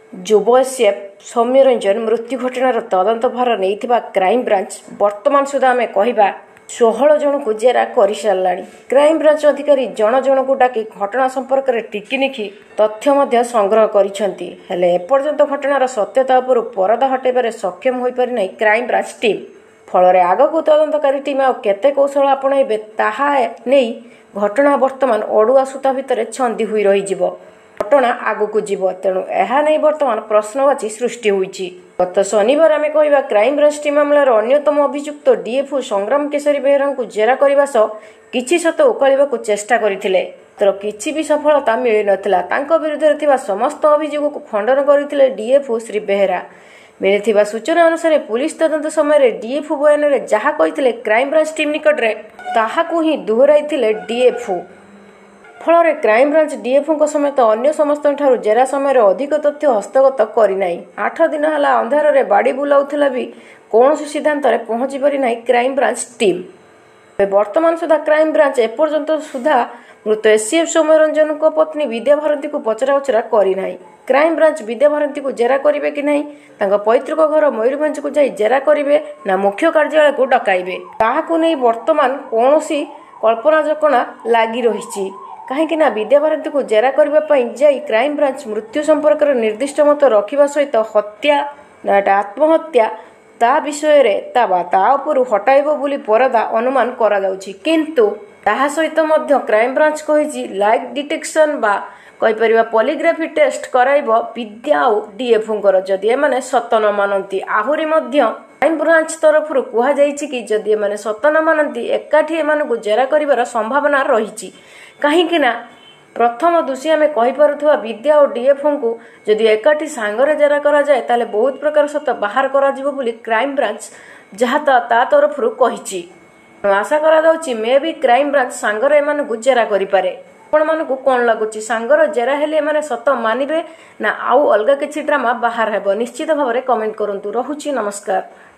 ଯୁବଏସ୍ଏଫ୍ ସୌମ୍ୟରଞ୍ଜନ ମୃତ୍ୟୁ ଘଟଣାର ତଦନ୍ତ ଭାର ନେଇଥିବା କ୍ରାଇମବ୍ରାଞ୍ଚ ବର୍ତ୍ତମାନ ସୁଦ୍ଧା ଆମେ କହିବା 16 ଜଣଙ୍କୁ ଜେରା କରିସାରିଲାଣି। କ୍ରାଇମବ୍ରାଞ୍ଚ ଅଧିକାରୀ ଜଣ ଜଣକୁ ଡାକି ଘଟଣା ସମ୍ପର୍କରେ ଟିକିନିଖି ତଥ୍ୟ ମଧ୍ୟ ସଂଗ୍ରହ କରିଛନ୍ତି। ହେଲେ ଏପର୍ଯ୍ୟନ୍ତ ଘଟଣାର ସତ୍ୟତା ଉପରୁ ପରଦା ହଟାଇବାରେ ସକ୍ଷମ ହୋଇପାରିନାହିଁ କ୍ରାଇମବ୍ରାଞ୍ଚ ଟିମ୍। ଫଳରେ ଆଗକୁ ତଦନ୍ତକାରୀ ଟିମ୍ ଆଉ କେତେ କୌଶଳ ଆପଣାଇବେ ତାହା ନେଇ ଘଟଣା ବର୍ତ୍ତମାନ ଅଡୁଆ ସୂତା ଭିତରେ ଛନ୍ଦି ହୋଇ ରହିଯିବ। ଘଟଣା ଆଗକୁ ଯିବ, ତେଣୁ ଏହା ନେଇ ବର୍ତ୍ତମାନ ପ୍ରଶ୍ନବାଚୀ ସୃଷ୍ଟି ହୋଇଛି। ଗତ ଶନିବାର ଆମେ କହିବା କ୍ରାଇମବ୍ରାଞ୍ଚ ଟିମ୍ ମାମଲାର ଅନ୍ୟତମ ଅଭିଯୁକ୍ତ DFO ସଂଗ୍ରାମ କେଶରୀ ବେହେରାଙ୍କୁ ଜେରା କରିବା ସହ କିଛି ସତ ଉକାଳିବାକୁ ଚେଷ୍ଟା କରିଥିଲେ। ମାତ୍ର କିଛି ବି ସଫଳତା ମିଳିନଥିଲା। ତାଙ୍କ ବିରୁଦ୍ଧରେ ଥିବା ସମସ୍ତ ଅଭିଯୋଗକୁ ଖଣ୍ଡନ କରିଥିଲେ DFO ଶ୍ରୀ ବେହେରା। ମିଳିଥିବା ସୂଚନା ଅନୁସାରେ ପୁଲିସ ତଦନ୍ତ ସମୟରେ DFO ବୟାନରେ ଯାହା କହିଥିଲେ କ୍ରାଇମବ୍ରାଞ୍ଚ ଟିମ୍ ନିକଟରେ ତାହାକୁ ହିଁ ଦୋହରାଇଥିଲେ DFO। ଫଳରେ କ୍ରାଇମବ୍ରାଞ୍ଚ DFOଙ୍କ ସମେତ ଅନ୍ୟ ସମସ୍ତଙ୍କଠାରୁ ଜେରା ସମୟରେ ଅଧିକ ତଥ୍ୟ ହସ୍ତଗତ କରିନାହିଁ। 8 ଦିନ ହେଲା ଅନ୍ଧାରରେ ବାଡ଼ି ବୁଲାଉଥିଲା ବି କୌଣସି ସିଦ୍ଧାନ୍ତରେ ପହଞ୍ଚି ପାରିନାହିଁ କ୍ରାଇମବ୍ରାଞ୍ଚ ଟିମ୍। ବର୍ତ୍ତମାନ ସୁଦ୍ଧା କ୍ରାଇମବ୍ରାଞ୍ଚ ଏପର୍ଯ୍ୟନ୍ତ ସୁଦ୍ଧା ମୃତ ଏସ୍ଏଫ୍ ସୌମ୍ୟରଞ୍ଜନଙ୍କ ପତ୍ନୀ ବିଦ୍ୟାଭାରତୀଙ୍କୁ ପଚରାଉଚରା କରିନାହିଁ। କ୍ରାଇମବ୍ରାଞ୍ଚ ବିଦ୍ୟାଭାରତୀଙ୍କୁ ଜେରା କରିବେ କି ନାହିଁ, ତାଙ୍କ ପୈତୃକ ଘର ମୟୂରଭଞ୍ଜକୁ ଯାଇ ଜେରା କରିବେ ନା ମୁଖ୍ୟ କାର୍ଯ୍ୟାଳୟକୁ ଡକାଇବେ, ତାହାକୁ ନେଇ ବର୍ତ୍ତମାନ କୌଣସି କଳ୍ପନା ଜଳ୍ପନା ଲାଗି ରହିଛି। କାହିଁକି ନା ବିଦ୍ୟାଭାରତୀଙ୍କୁ ଜେରା କରିବା ପାଇଁ ଯାଇ କ୍ରାଇମବ୍ରାଞ୍ଚ ମୃତ୍ୟୁ ସମ୍ପର୍କରେ ନିର୍ଦ୍ଦିଷ୍ଟ ମତ ରଖିବା ସହିତ ହତ୍ୟା ନା ଏଟା ଆତ୍ମହତ୍ୟା ତା ବିଷୟରେ ତା ଉପରୁ ହଟାଇବ ବୋଲି ପରଦା ଅନୁମାନ କରାଯାଉଛି। କିନ୍ତୁ ତାହା ସହିତ ମଧ୍ୟ କ୍ରାଇମବ୍ରାଞ୍ଚ କହିଛି ଲାଇଟ୍ ଡିଟେକ୍ସନ ବା କହିପାରିବା ପଲିଗ୍ରାଫି ଟେଷ୍ଟ କରାଇବ ବିଦ୍ୟା ଆଉ DFOଙ୍କର ଯଦି ଏମାନେ ସତ ନ ମାନନ୍ତି। ଆହୁରି ମଧ୍ୟ କ୍ରାଇମବ୍ରାଞ୍ଚ ତରଫରୁ କୁହାଯାଇଛି କି ଯଦି ଏମାନେ ସତ ନ ମାନନ୍ତି ଏକାଠି ଏମାନଙ୍କୁ ଜେରା କରିବାର ସମ୍ଭାବନା ରହିଛି। କାହିଁକି ନା ପ୍ରଥମ ଦୋଷୀ ଆମେ କହିପାରୁଥିବା ବିଦ୍ୟା ଓ DFOଙ୍କୁ ଯଦି ଏକାଠି ସାଙ୍ଗରେ ଜେରା କରାଯାଏ ତାହେଲେ ବହୁତ ପ୍ରକାର ସତ ବାହାର କରାଯିବ ବୋଲି କ୍ରାଇମବ୍ରାଞ୍ଚ ଯାହା ତା ତରଫରୁ କହିଛି। ଆଶା କରାଯାଉଛି ମେ ବି କ୍ରାଇମବ୍ରାଞ୍ଚ ସାଙ୍ଗରେ ଏମାନଙ୍କୁ ଜେରା କରିପାରେ। ଆପଣମାନଙ୍କୁ କ'ଣ ଲାଗୁଛି, ସାଙ୍ଗର ଜେରା ହେଲେ ଏମାନେ ସତ ମାନିବେ ନା ଆଉ ଅଲଗା କିଛି ଡ୍ରାମା ବାହାର ହେବ? ନିଶ୍ଚିତ ଭାବରେ କମେଣ୍ଟ କରନ୍ତୁ। ରହୁଛି, ନମସ୍କାର।